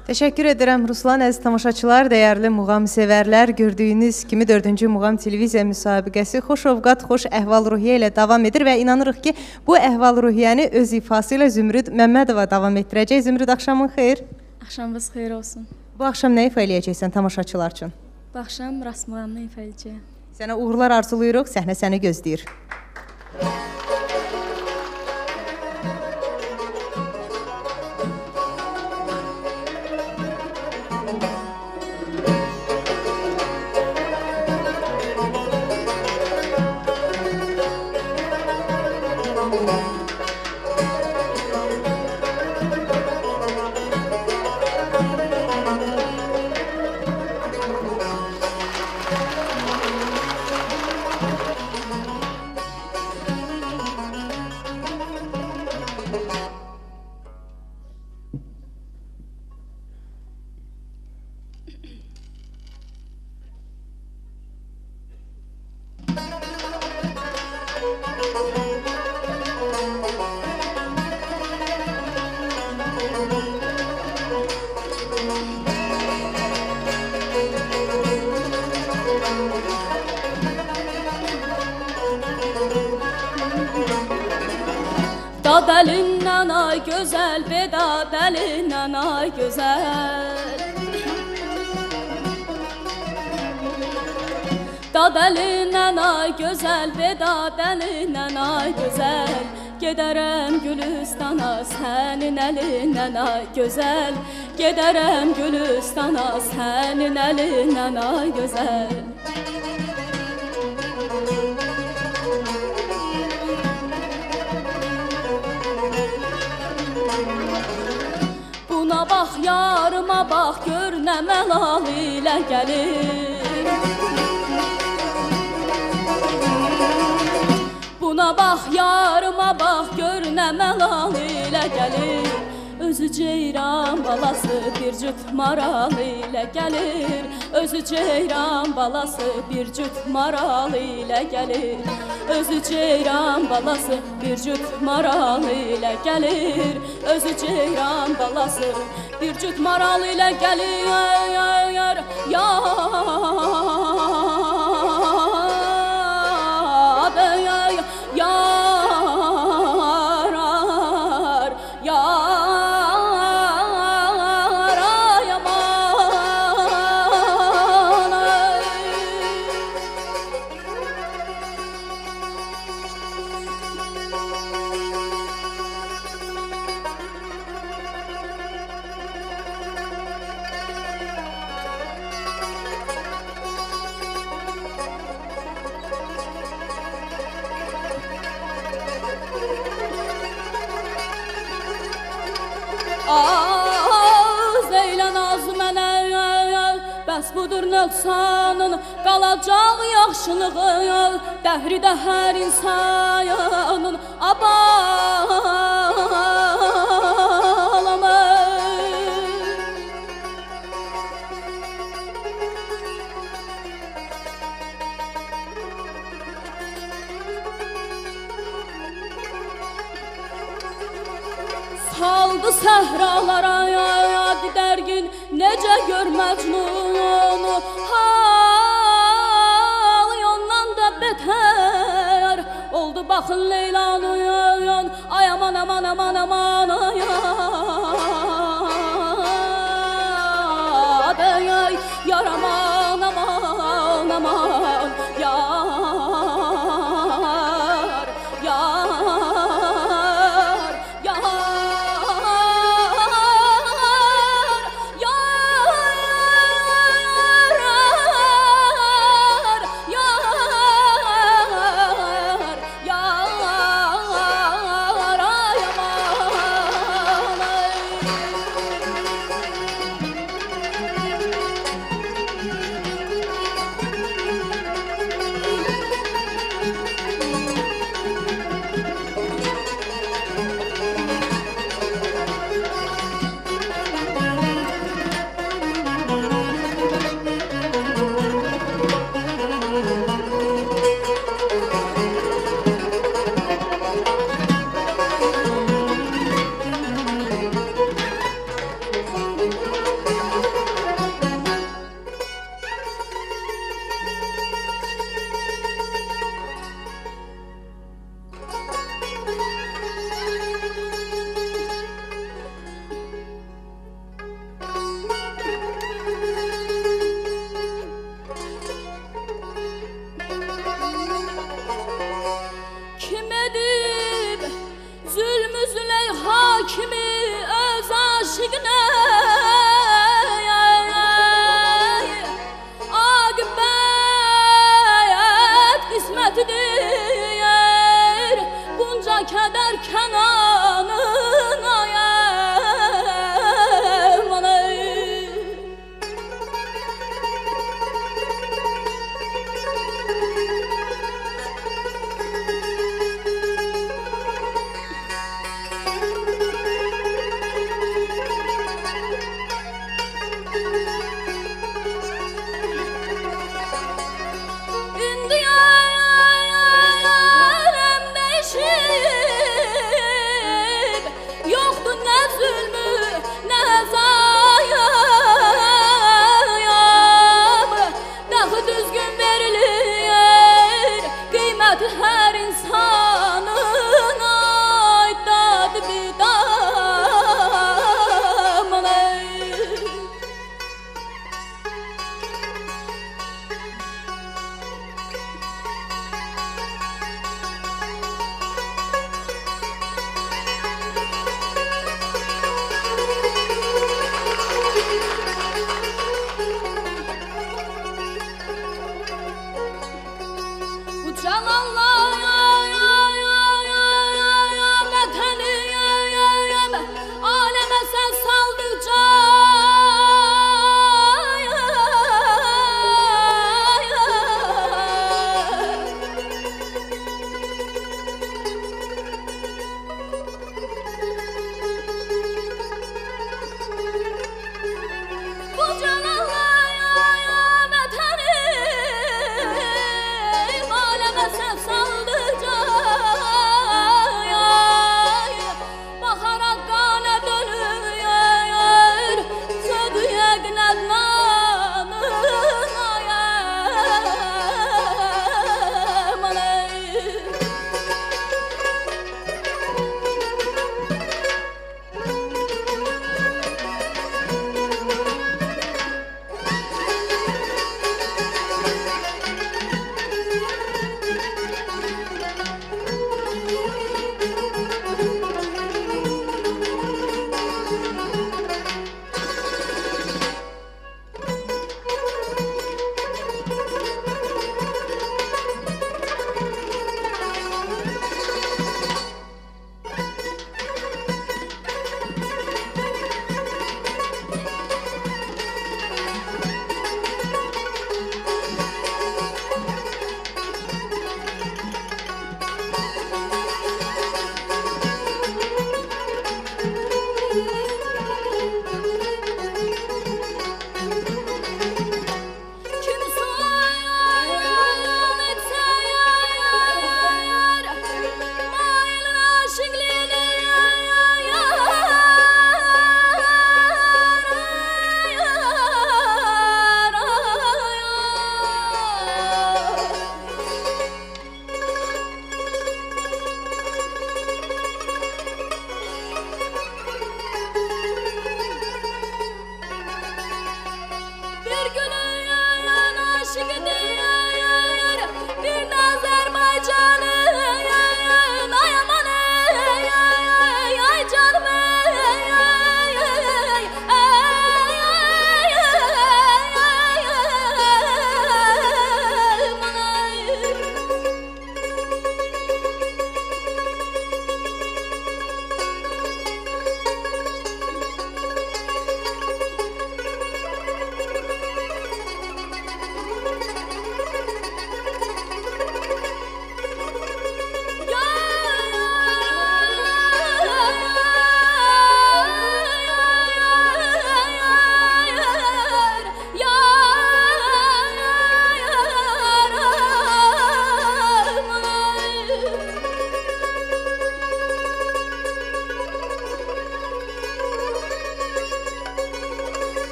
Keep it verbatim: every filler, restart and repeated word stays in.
Teşekkür ederim Ruslan, əziz tamaşaçılar, dəyərli muğam sevərlər. Gördüyünüz kimi dördüncü muğam televiziya müsabiqəsi xoş ovqat, xoş əhval-ruhiyyə ilə davam edir və inanırıq ki, bu əhval-ruhiyyəni öz ifası ilə Zümrüd Məmmədova davam etdirəcək. Zümrüd, axşamın xeyir. Axşamınız xeyir olsun. Bu axşam nə ifa eləyəcəksən tamaşaçılar üçün? Bu axşam Rasmulanını ifa eləyəcəyəm. Sənə uğurlar arzulayırıq, səhnə səni gözləyir. Dad əlindən ay gözəl, bedad əlindən ay gözəl. Dad əlindən ay gözəl, bedad əlindən ay gözəl. Gedərəm Gülüstana, sənin əlindən ay gözəl. Gedərəm Gülüstana, sənin əlindən ay gözəl. Buna bax, yarıma bax, gör nə məlal ilə gəlir. Buna bax, yarıma bax, gör nə məlal ilə gəlir. Özü ceyran balası bir cüt maral ilə gəlir. Özü ceyran balası bir cüt maral ilə gəlir. Özü ceyran balası bir cüt maral ilə gəlir. Özü ceyran balası bir cüt maral ilə gəlir. Yar, yar, Zeylən az mənə, bəs budur nöqsanın, qalacaq yaxşılığı, dəhridə hər insanın abalamı. Saldı səhralara didərgin, necə gör Məcnunu. Hal ondan da betər oldu baxın Leylanın. Ay aman aman aman aman ay.